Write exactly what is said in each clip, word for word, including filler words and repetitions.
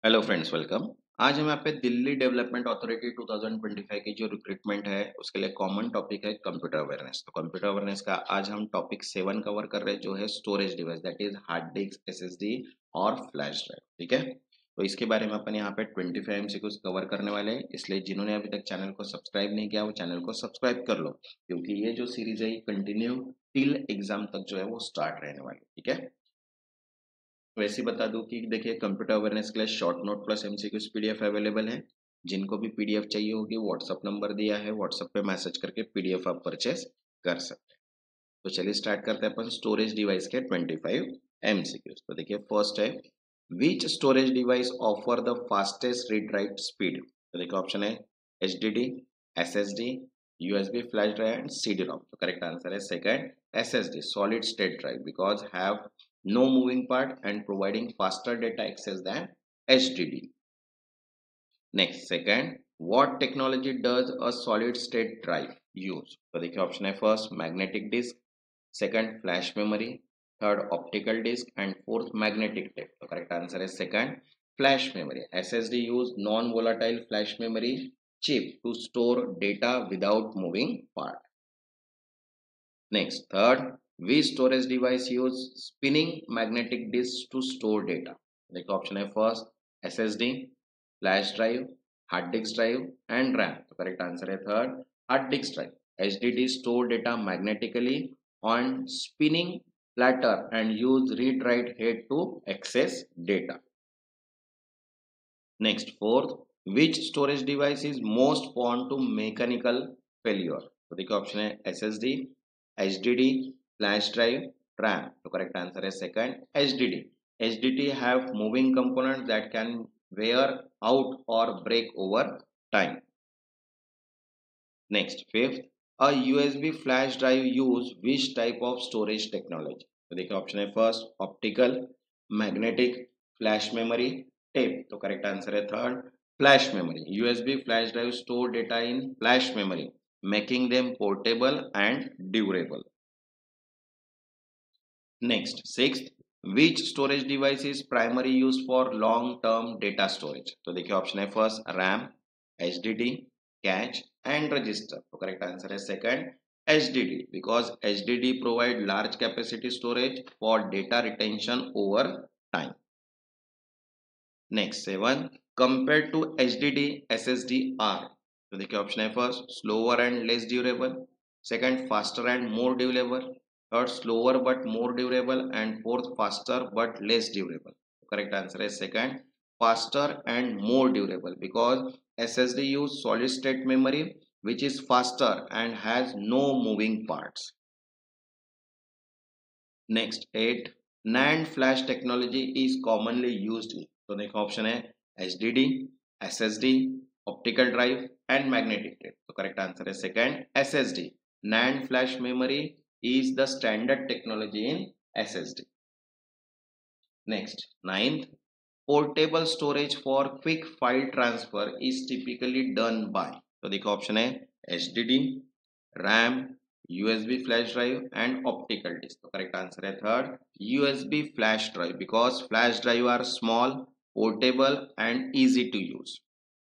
Hello friends, welcome. आज हम यहाँ पे दिल्ली डेवलपमेंट अथॉरिटी दो हज़ार पच्चीस की जो रिक्रूटमेंट है उसके लिए कॉमन टॉपिक है कंप्यूटर अवेयरनेस। तो कंप्यूटर अवेयरनेस का आज हम टॉपिक सेवन कवर कर रहे हैं जो है storage device, that is hard disk, SSD और फ्लैश ड्राइव। ठीक है, तो इसके बारे में अपन यहाँ पे पच्चीस एमसीक्यूज कवर करने वाले हैं, इसलिए जिन्होंने अभी तक चैनल को सब्सक्राइब नहीं किया वो चैनल को सब्सक्राइब कर लो, क्योंकि ये जो सीरीज है कंटिन्यू टिल एग्जाम तक जो है वो स्टार्ट रहने वाली है। ठीक है, वैसे ही बता दूं कि देखिए कंप्यूटर अवेयरनेस के लिए short note plus MCQs PDF available है। जिनको भी पीडीएफ चाहिए होगी व्हाट्सअप नंबर दिया है, व्हाट्सअप पे मैसेज करके पीडीएफ आप परचेस कर सकते हैं। तो चलिए स्टार्ट करते हैं अपन स्टोरेज डिवाइस के पच्चीस एमसीक्यूज। तो देखिए फर्स्ट है, which storage device offer the fastest read write speed. तो देखिए ऑप्शन है H D D, S S D, USB flash drive and C D ROM. तो करेक्ट आंसर है second S S D, solid state drive, because have no moving part and providing faster data access than H D D. Next, second, what technology does a solid state drive use? तो देखिए option है first magnetic disk, second flash memory, third optical disk and fourth magnetic tape. तो correct answer है second flash memory. SSD use non volatile flash memory chip to store data without moving part. Next, third, which storage device use spinning magnetic disk to store data? देखो option है first SSD, flash drive, hard disk drive and RAM. तो correct answer है third hard disk drive. HDD store data magnetically on spinning platter and use read write head to access data. Next, fourth, which storage device is most prone to mechanical failure? तो देखिए option है SSD, HDD, flash drive, RAM. तो correct answer है second HDD. HDD have moving components that can wear out or break over time. Next, fifth, a USB flash drive use which type of storage technology? तो देखिए option है first optical, magnetic, flash memory, tape. तो correct answer है third flash memory. USB flash drive store data in flash memory, making them portable and durable. Next, sixth, which storage device is primary used for long term data storage? तो देखिए option है first RAM, HDD, cache and register. तो correct answer है second HDD, because HDD provide large capacity storage for data retention over time. Next, seven, compared to HDD SSD are. तो देखिए option है first slower and less durable, second faster and more durable, third slower but more durable, and fourth faster but less durable. Correct answer is second faster and more durable, because S S D use solid state memory which is faster and has no moving parts. Next, eight, NAND flash technology is commonly used in. तो देखो option है HDD, SSD, optical drive and magnetic tape. तो correct answer है second SSD. NAND flash memory is the standard technology in S S D. Next, ninth, portable storage for quick file transfer is typically done by. तो देखो option है HDD, RAM, USB flash drive and optical disk. तो correct answer है third USB flash drive, because flash drive are small, portable and easy to use.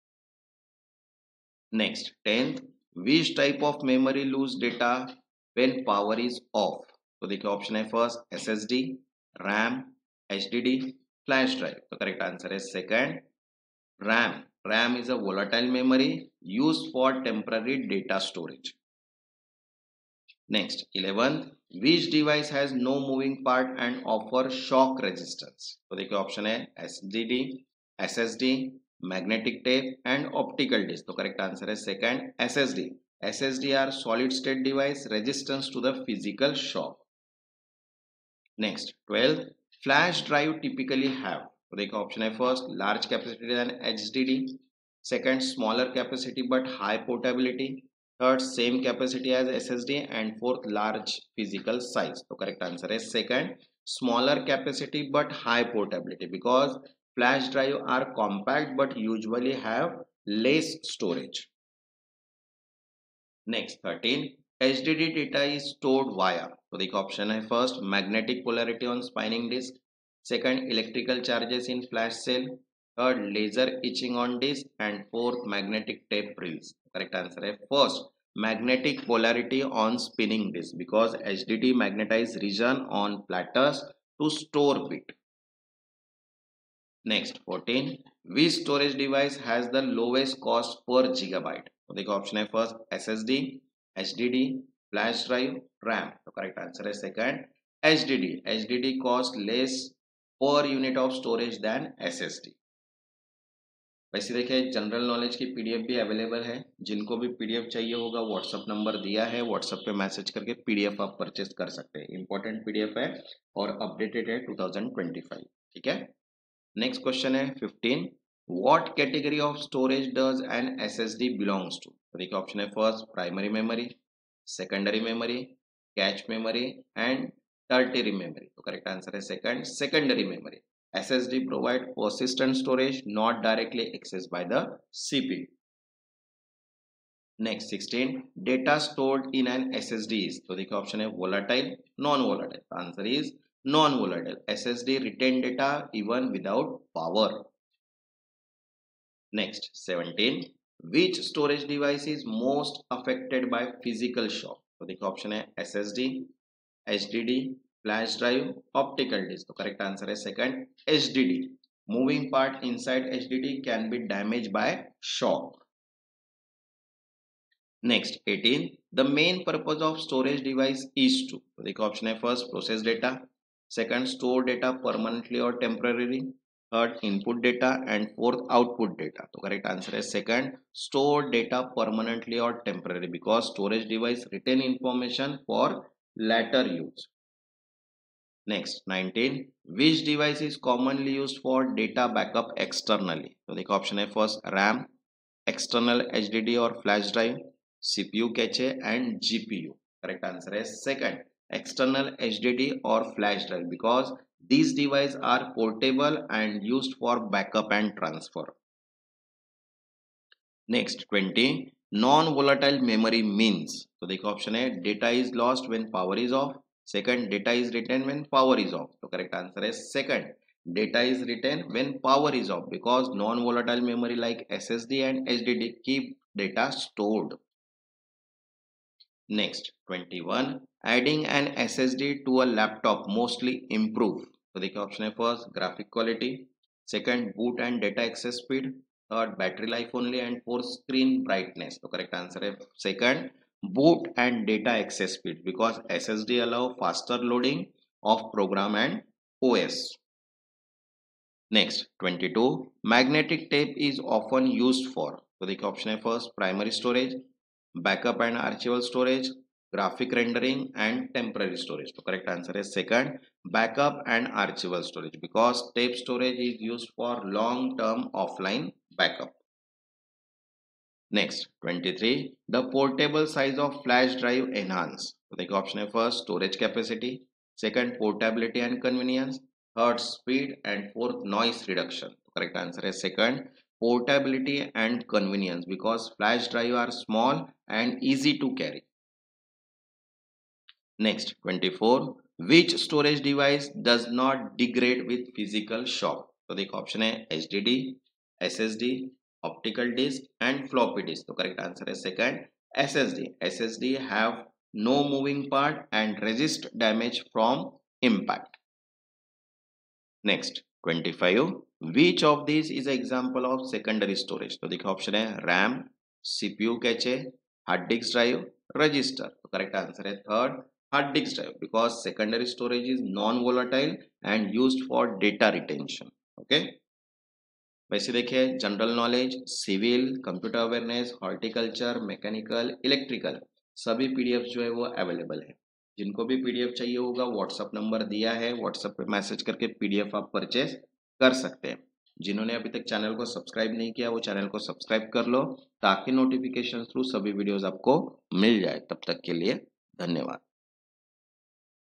Next, tenth, which type of memory lose data when power is off? तो देखिए option है first SSD, RAM, HDD, flash drive. तो correct answer है second RAM. RAM is a volatile memory used for temporary data storage. Next, eleventh, which device has no moving part and offer shock resistance? तो देखिए option है HDD, SSD, magnetic tape and optical disk. तो correct answer है second SSD. SSD are solid state device resistance to the physical shock. Next, twelfth, flash drive typically have. तो देखो option है first large capacity than HDD, second smaller capacity but high portability, third same capacity as SSD and fourth large physical size. तो correct answer है second smaller capacity but high portability, because flash drive are compact but usually have less storage. Next, thirteen, H D D data is stored via. तो देखो option है first magnetic polarity on spinning disk, second electrical charges in flash cell, third laser etching on disk, and fourth magnetic tape reels. Correct answer है first, magnetic polarity on spinning disk, because H D D magnetize region on platters to store bit. Next fourteen, which storage device has the lowest cost per gigabyte? तो देखो option है first S S D, H D D, flash drive, RAM. तो correct answer है second H D D। H D D cost less per unit of storage than S S D। वैसे देखिए general knowledge की PDF भी available है, जिनको भी PDF चाहिए होगा व्हाट्सएप नंबर दिया है, व्हाट्सएप पे मैसेज करके पीडीएफ आप परचेस कर सकते हैं। इंपॉर्टेंट पीडीएफ है और अपडेटेड है टू थाउजेंड ट्वेंटी फाइव। ठीक है, नेक्स्ट क्वेश्चन है fifteen, what category of storage does an SSD belongs to? तो देखिए ऑप्शन है first primary memory, secondary memory, cache memory and tertiary memory. तो करेक्ट आंसर है second secondary memory. S S D provide persistent storage not directly accessed by the C P U. Next sixteen, data stored in an S S D is, तो देखिए option है volatile, non volatile। Answer is non volatile। S S D retain data even without power। Next seventeen, which storage device is most affected by physical shock? तो देखिए option है S S D, H D D, flash drive, optical disk. तो correct answer है second H D D। Moving part inside H D D can be damage by shock. Next eighteen, the main purpose of storage device is to. तो देखो option है first process data, second store data permanently और temporary, third input data and fourth output data. तो correct answer है second store data permanently और temporary, because storage device retain information for later use। Next nineteen, which device is commonly used for data backup externally? तो देखो option है first RAM, external H D D और flash drive, CPU cache and GPU. Correct answer है second external H D D और flash drive, because these devices are portable and used for backup and transfer। Next twenty, non volatile memory means, तो देखो option है data is lost when power is off, second data is retained when power is off। तो correct answer है second data is retained when power is off, because non volatile memory like S S D and H D D keep data stored। Next twenty-one, adding an S S D to a laptop mostly improve। तो देखिए option है first graphic quality, second boot and data access speed, third battery life only and fourth screen brightness. तो correct answer है second boot and data access speed, because S S D allow faster loading of program and O S। Next twenty-two, magnetic tape is often used for। तो देखिए option है first primary storage, backup and archival storage, graphic rendering and temporary storage. तो correct answer है second backup and archival storage, because tape storage is used for long term offline backup. Next twenty-three, the portable size of flash drive enhance। तो देखिए option है first storage capacity, second portability and convenience, third speed and fourth noise reduction. तो correct answer है second portability and convenience, because flash drive are small and easy to carry. Next twenty-four, which storage device does not degrade with physical shock? तो देखो option है H D D, S S D, optical disk and floppy disk। तो correct answer है second S S D। S S D have no moving part and resist damage from impact। Next twenty-five, which of these is an example of secondary storage? तो देखो option है RAM, CPU cache, hard disk drive, register. तो correct answer है third hard disk drive, because secondary storage is non volatile and used for data retention। Okay, वैसे देखिए general knowledge, civil, computer awareness, horticulture, mechanical, electrical सभी PDF जो है वो available है। जिनको भी पीडीएफ चाहिए होगा व्हाट्सएप नंबर दिया है, व्हाट्सएप पे मैसेज करके पीडीएफ आप परचेस कर सकते हैं। जिन्होंने अभी तक चैनल को सब्सक्राइब नहीं किया वो चैनल को सब्सक्राइब कर लो, ताकि नोटिफिकेशन थ्रू सभी वीडियोस आपको मिल जाए। तब तक के लिए धन्यवाद।